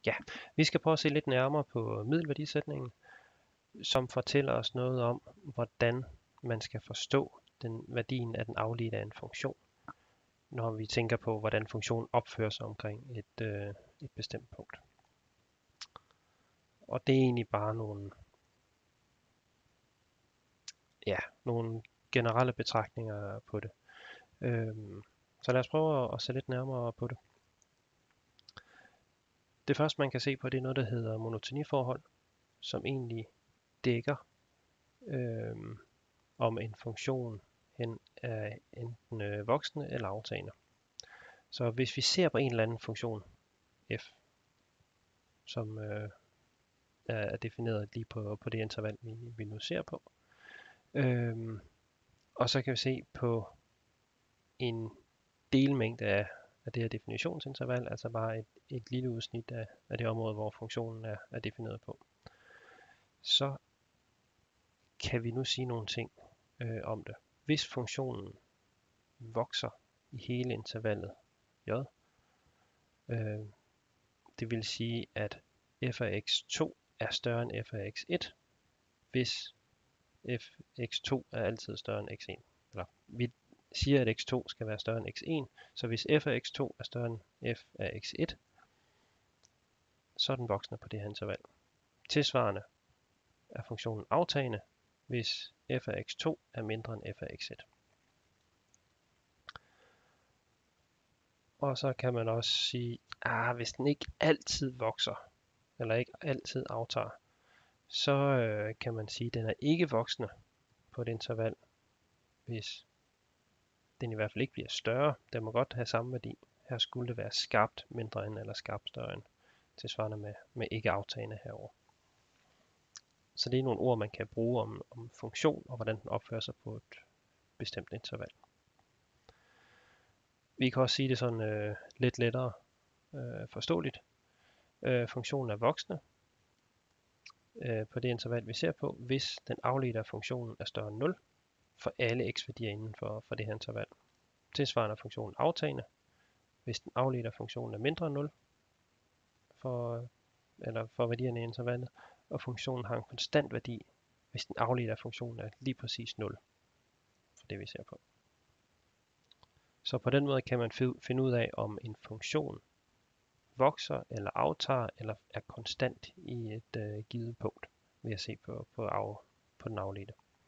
Ja, vi skal prøve at se lidt nærmere på middelværdisætningen, som fortæller os noget om, hvordan man skal forstå værdien af den afledte af en funktion, når vi tænker på, hvordan funktionen opfører sig omkring et bestemt punkt. Og det er egentlig bare nogle generelle betragtninger på det. Så lad os prøve at se lidt nærmere på det. Det første, man kan se på, det er noget, der hedder monotoniforhold, som egentlig dækker om en funktion er enten voksende eller aftagende. Så hvis vi ser på en eller anden funktion f, som er defineret lige på det interval, vi nu ser på, og så kan vi se på en delmængde af det her definitionsinterval, altså bare et lille udsnit af det område, hvor funktionen er defineret på. Så kan vi nu sige nogle ting om det. Hvis funktionen vokser i hele intervallet j, det vil sige, at f af x2 er større end f af x1, hvis fx2 er altid større end x1. Eller vi siger, at x2 skal være større end x1, så hvis f af x2 er større end f af x1, så er den voksende på det her interval. Tilsvarende er funktionen aftagende, hvis f af x2 er mindre end f af x1. Og så kan man også sige, hvis den ikke altid vokser, eller ikke altid aftager, så kan man sige, at den er ikke voksende på et interval, hvis den i hvert fald ikke bliver større. Den må godt have samme værdi. Her skulle det være skarpt mindre end eller skarpt større end, tilsvarende med ikke aftagende herover. Så det er nogle ord, man kan bruge om funktion og hvordan den opfører sig på et bestemt interval. Vi kan også sige det sådan lidt lettere forståeligt. Funktionen er voksende på det interval, vi ser på, hvis den afledte af funktionen er større end 0 for alle x-værdier inden for det her interval. Tilsvarende er funktionen aftagende, hvis den afledte af funktionen er mindre end 0 for værdierne i intervallet, og funktionen har en konstant værdi, hvis den afledte af funktionen er lige præcis 0 for det, vi ser på. Så på den måde kan man finde ud af, om en funktion vokser eller aftager eller er konstant i et givet punkt, ved at se på den afledte.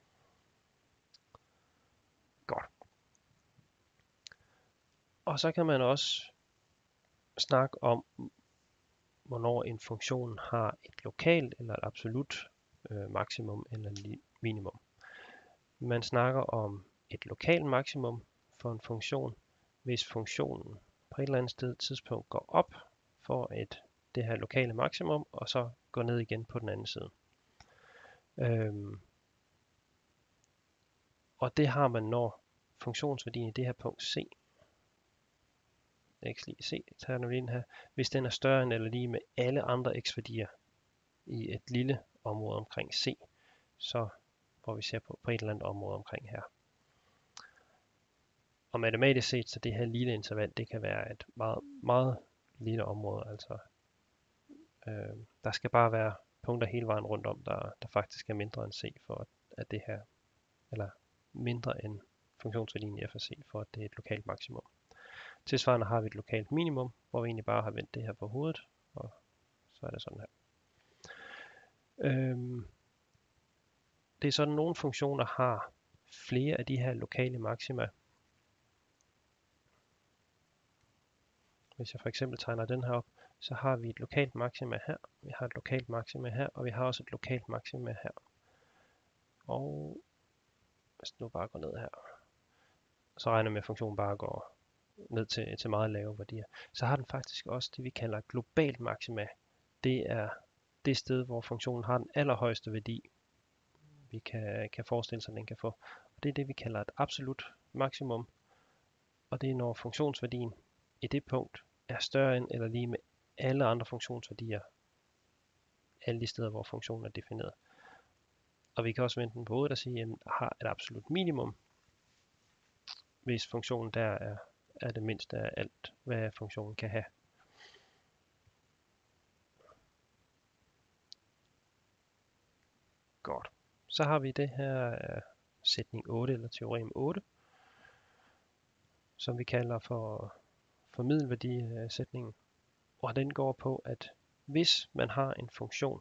Godt. Og så kan man også snakke om, hvornår en funktion har et lokalt eller et absolut maksimum eller minimum. Man snakker om et lokalt maksimum for en funktion, hvis funktionen på et eller andet tidspunkt går op for det her lokale maksimum, og så går ned igen på den anden side. Og det har man, når funktionsværdien i det her punkt c, x lige c, tager nu ind her, hvis den er større end eller lige med alle andre x-værdier i et lille område omkring c, så hvor vi ser på et eller andet område omkring her. Og matematisk set, så det her lille interval, det kan være et meget, meget lille område. Altså, der skal bare være punkter hele vejen rundt om, der faktisk er mindre end c, for at det her, eller mindre end funktionsværdien i f af c, for at det er et lokalt maksimum. Tilsvarende har vi et lokalt minimum, hvor vi egentlig bare har vendt det her på hovedet, og så er det sådan her. Det er sådan, at nogle funktioner har flere af de her lokale maxima. Hvis jeg for eksempel tegner den her op, så har vi et lokalt maxima her, vi har et lokalt maxima her, og vi har også et lokalt maxima her. Og hvis den nu bare går ned her, så regner jeg med, at funktionen bare går ned til meget lave værdier. Så har den faktisk også det, vi kalder globalt maxima. Det er det sted, hvor funktionen har den allerhøjeste værdi, vi kan forestille sig, at den kan få. Og det er det, vi kalder et absolut maksimum. Og det er, når funktionsværdien i det punkt er større end eller lige med alle andre funktionsværdier, alle de steder, hvor funktionen er defineret. Og vi kan også vende den på hovedet og sige, at den har et absolut minimum, hvis funktionen der er det mindste af alt, hvad funktionen kan have. Så har vi det her sætning 8, eller teorem 8, som vi kalder for middelværdisætningen. Og den går på, at hvis man har en funktion,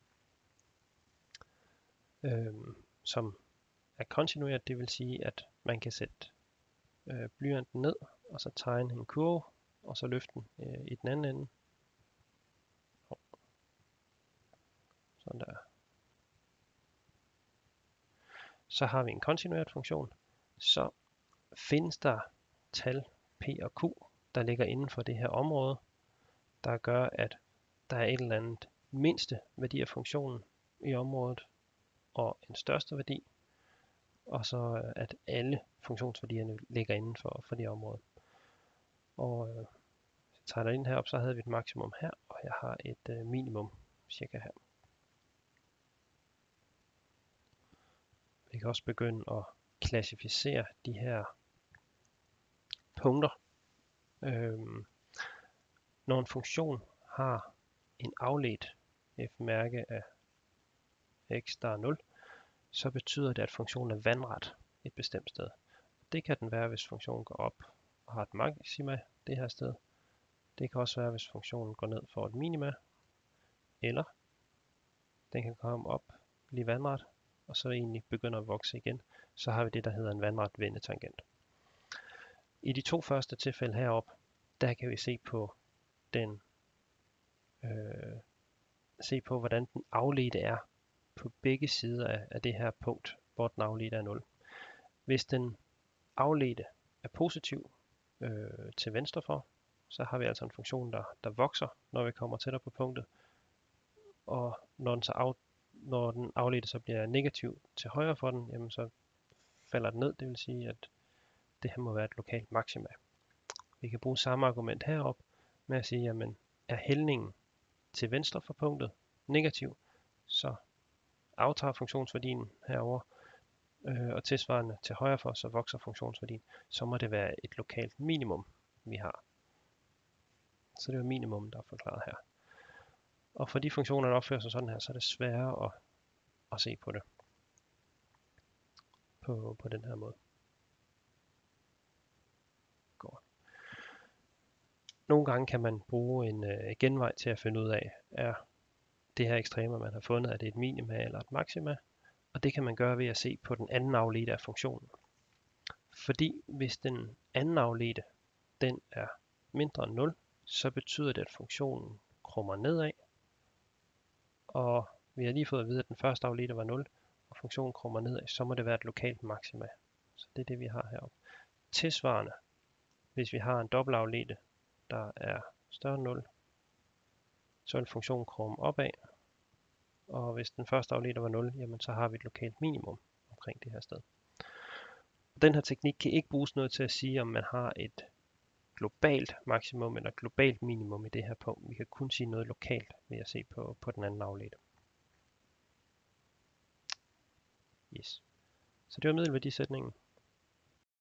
som er kontinuert, det vil sige, at man kan sætte blyanten ned, og så tegne en kurve, og så løfte den i den anden ende. Sådan der. Så har vi en kontinuert funktion. Så findes der tal p og q, der ligger inden for det her område, der gør, at der er et eller andet mindste værdi af funktionen i området, og en største værdi, og så at alle funktionsværdierne ligger inden for det område. Og hvis jeg tager det ind herop, så havde vi et maksimum her, og jeg har et minimum cirka her. Vi kan også begynde at klassificere de her punkter. Når en funktion har en afledt f-mærke af x, der er 0, så betyder det, at funktionen er vandret et bestemt sted. Det kan den være, hvis funktionen går op og har et maxima det her sted. Det kan også være, hvis funktionen går ned for et minima, eller den kan komme op, blive vandret, og så egentlig begynder at vokse igen. Så har vi det, der hedder en vandret vendetangent. I de to første tilfælde heroppe, der kan vi se på hvordan den afledte er på begge sider af det her punkt, hvor den afledte er 0. Hvis den afledte er positiv til venstre for, så har vi altså en funktion, der vokser, når vi kommer tættere på punktet. Og når den afledte så bliver negativ til højre for den, jamen så falder den ned. Det vil sige, at det her må være et lokalt maxima. Vi kan bruge samme argument herop med at sige, jamen er hældningen til venstre for punktet negativ, så aftager funktionsværdien herover, og tilsvarende til højre for, så vokser funktionsværdien. Så må det være et lokalt minimum, vi har. Så det er minimum, der er forklaret her. Og for de funktioner, der opfører sig sådan her, så er det sværere at se på det på den her måde. Godt. Nogle gange kan man bruge en genvej til at finde ud af, er det her ekstremer, man har fundet, er det et minima eller et maxima? Og det kan man gøre ved at se på den anden afledte af funktionen. Fordi hvis den anden afledte, den er mindre end 0, så betyder det, at funktionen krummer nedad. Og vi har lige fået at vide, at den første afledte var 0, og funktionen krummer nedad, så må det være et lokalt maxima. Så det er det, vi har heroppe. Tilsvarende, hvis vi har en dobbeltafledte, der er større end 0, så vil funktionen krumme opad. Og hvis den første afledte var 0, jamen så har vi et lokalt minimum omkring det her sted. Den her teknik kan ikke bruges noget til at sige, om man har et globalt maksimum eller globalt minimum i det her punkt. Vi kan kun sige noget lokalt ved at se på den anden afledte. Yes. Så det var middelværdisætningen.